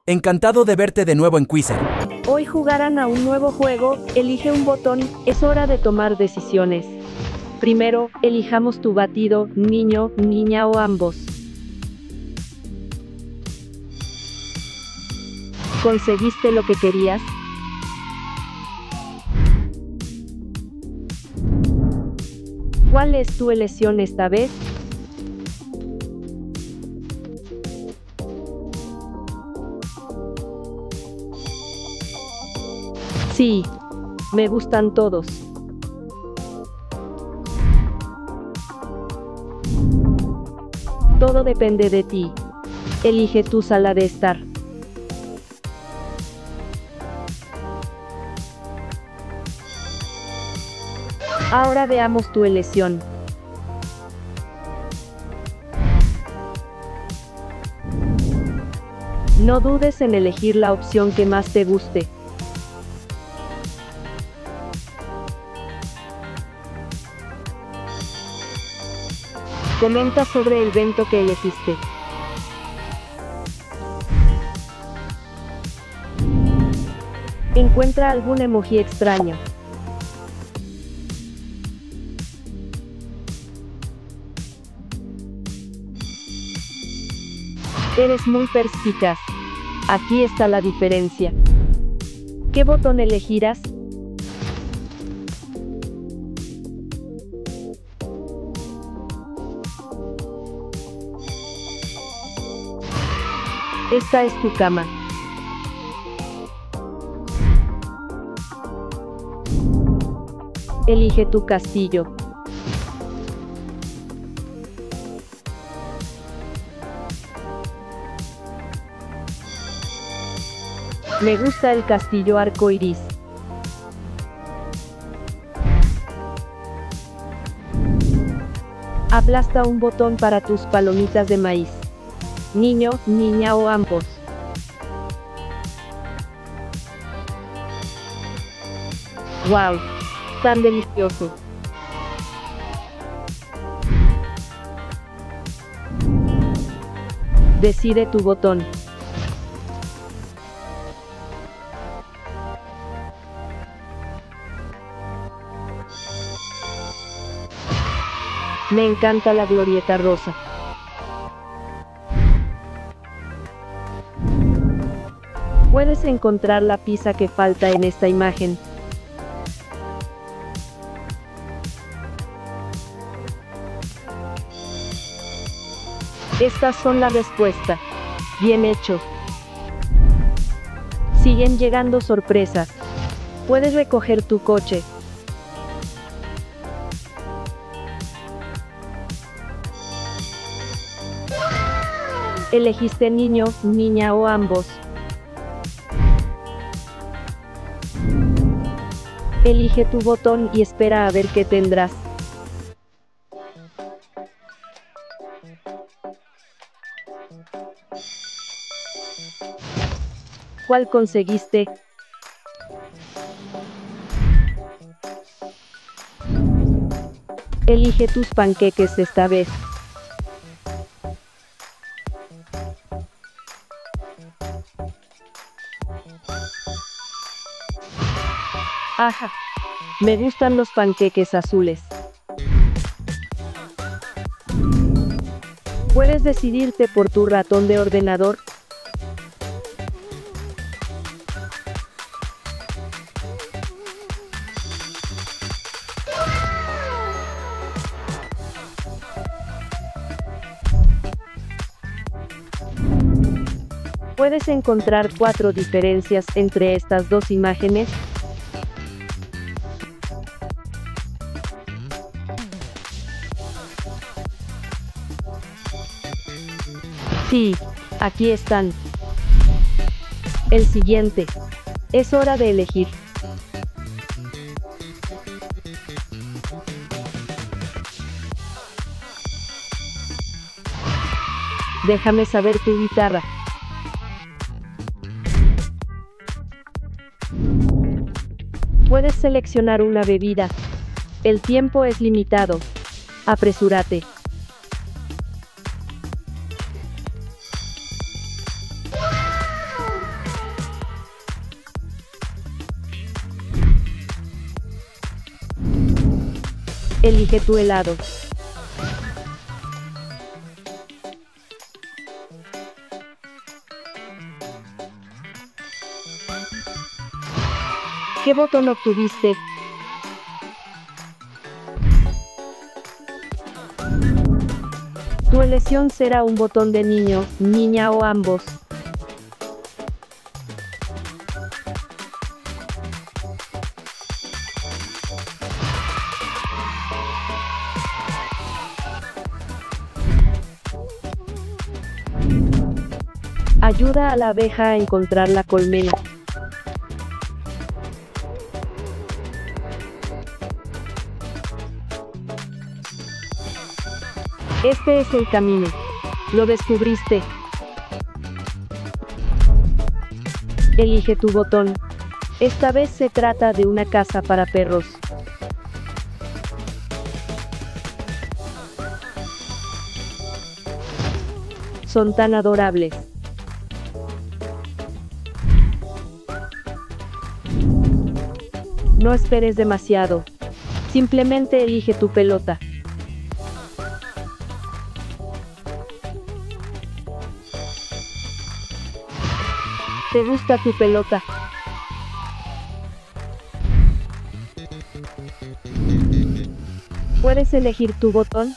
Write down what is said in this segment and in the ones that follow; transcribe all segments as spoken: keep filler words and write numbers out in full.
Encantado de verte de nuevo en Quizzer. Hoy jugarán a un nuevo juego, elige un botón, es hora de tomar decisiones. Primero, elijamos tu batido, niño, niña o ambos. ¿Conseguiste lo que querías? ¿Cuál es tu elección esta vez? Sí, me gustan todos. Todo depende de ti. Elige tu sala de estar. Ahora veamos tu elección. No dudes en elegir la opción que más te guste. Comenta sobre el evento que elegiste. Encuentra algún emoji extraño. Eres muy perspicaz. Aquí está la diferencia. ¿Qué botón elegirás? Esta es tu cama. Elige tu castillo. Me gusta el castillo arcoiris. Aplasta un botón para tus palomitas de maíz. Niño, niña o ambos. ¡Wow! ¡Tan delicioso! Decide tu botón. Me encanta la glorieta rosa. Puedes encontrar la pizza que falta en esta imagen. Estas son la respuesta. Bien hecho. Siguen llegando sorpresas. Puedes recoger tu coche. Elegiste niño, niña o ambos. Elige tu botón y espera a ver qué tendrás. ¿Cuál conseguiste? Elige tus panqueques esta vez. Ajá, me gustan los panqueques azules. Puedes decidirte por tu ratón de ordenador. Puedes encontrar cuatro diferencias entre estas dos imágenes. Sí, aquí están. El siguiente. Es hora de elegir. Déjame saber tu guitarra. Puedes seleccionar una bebida. El tiempo es limitado. Apresúrate. Elige tu helado. ¿Qué botón obtuviste? Tu elección será un botón de niño, niña o ambos. Ayuda a la abeja a encontrar la colmena. Este es el camino. Lo descubriste. Elige tu botón. Esta vez se trata de una casa para perros. Son tan adorables. No esperes demasiado. Simplemente elige tu pelota. ¿Te gusta tu pelota? ¿Puedes elegir tu botón?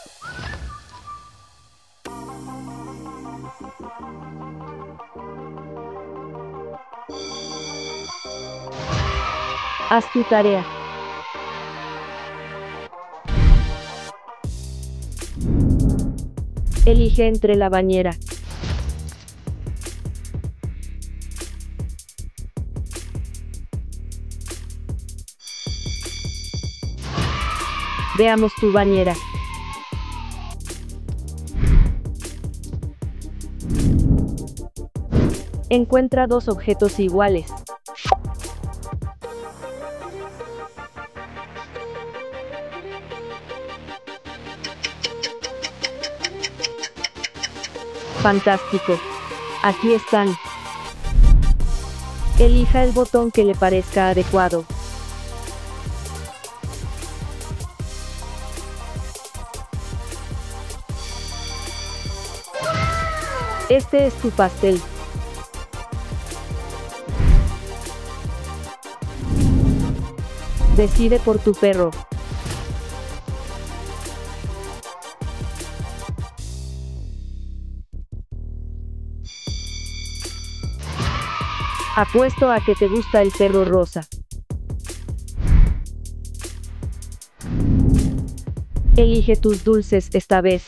Haz tu tarea. Elige entre la bañera. Veamos tu bañera. Encuentra dos objetos iguales. Fantástico. Aquí están. Elija el botón que le parezca adecuado. Este es tu pastel. Decide por tu perro. Apuesto a que te gusta el perro rosa. Elige tus dulces esta vez.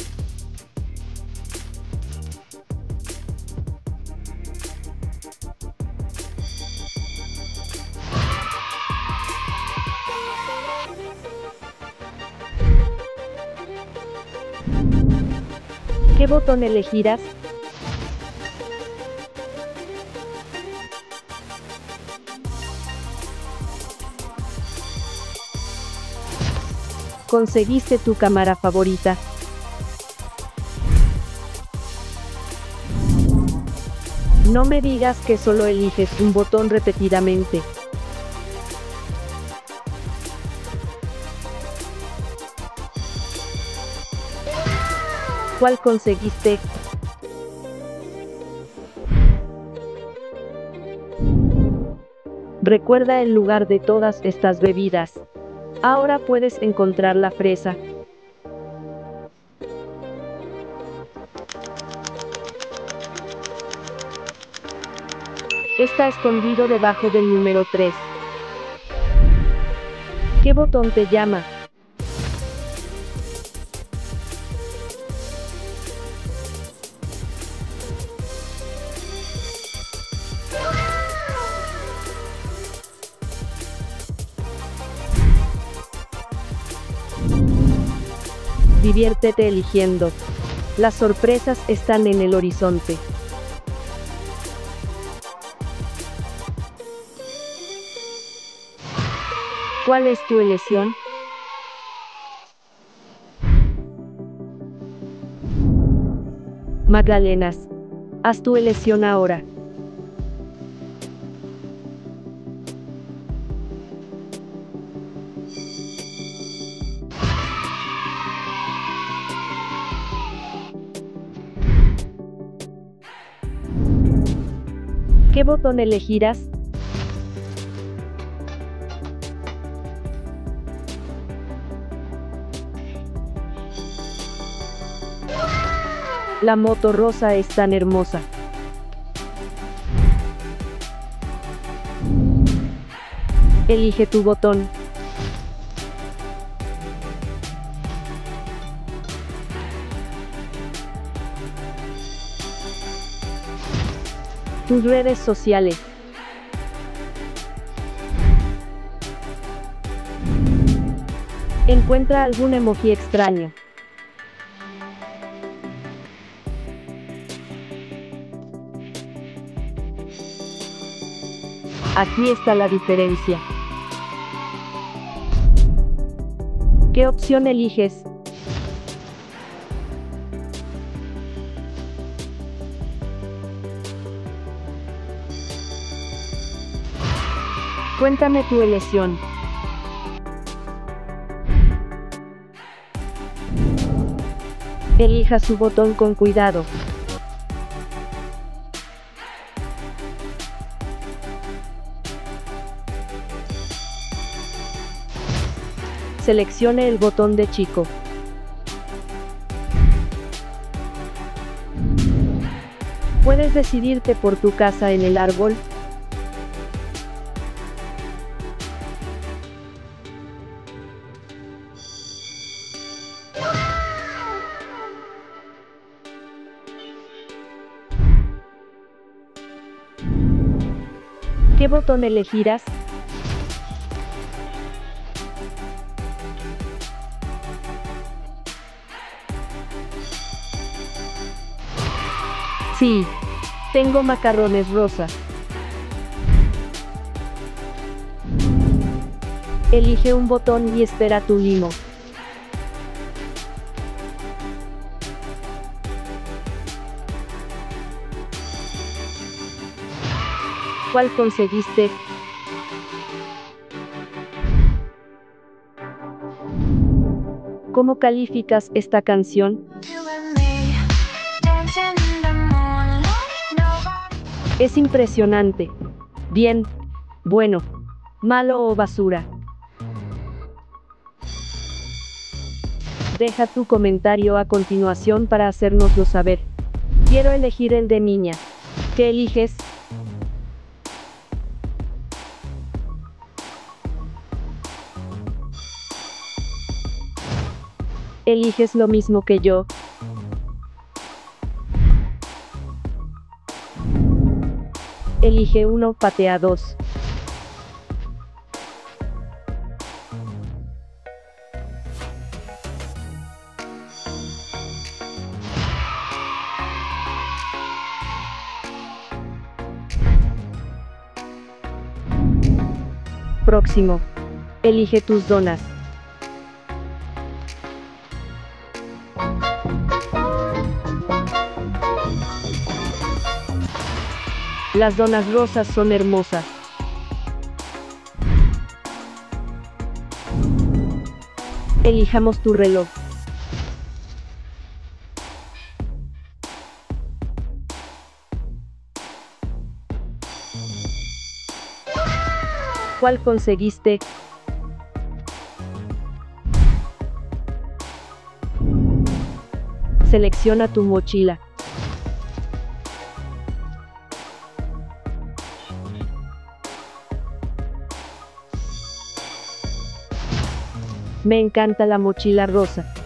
¿Qué botón elegirás? Conseguiste tu cámara favorita. No me digas que solo eliges un botón repetidamente. ¿Cuál conseguiste? Recuerda el lugar de todas estas bebidas. Ahora puedes encontrar la fresa. Está escondido debajo del número tres. ¿Qué botón te llama? Diviértete eligiendo. Las sorpresas están en el horizonte. ¿Cuál es tu elección? Magdalenas. Haz tu elección ahora. ¿Qué botón elegirás? La moto rosa es tan hermosa. Elige tu botón. Tus redes sociales. Encuentra algún emoji extraño. Aquí está la diferencia. ¿Qué opción eliges? Cuéntame tu elección. Elija su botón con cuidado. Seleccione el botón de chico. Puedes decidirte por tu casa en el árbol. ¿Qué botón elegirás? Sí, tengo macarrones rosa. Elige un botón y espera tu limo. ¿Cuál conseguiste? ¿Cómo calificas esta canción? Es impresionante. Bien, bueno, malo o basura. Deja tu comentario a continuación para hacérnoslo saber. Quiero elegir el de niña. ¿Qué eliges? ¿Eliges lo mismo que yo? Elige uno, patea dos. Próximo. Elige tus donas. Las donas rosas son hermosas. Elijamos tu reloj. ¿Cuál conseguiste? Selecciona tu mochila. Me encanta la mochila rosa.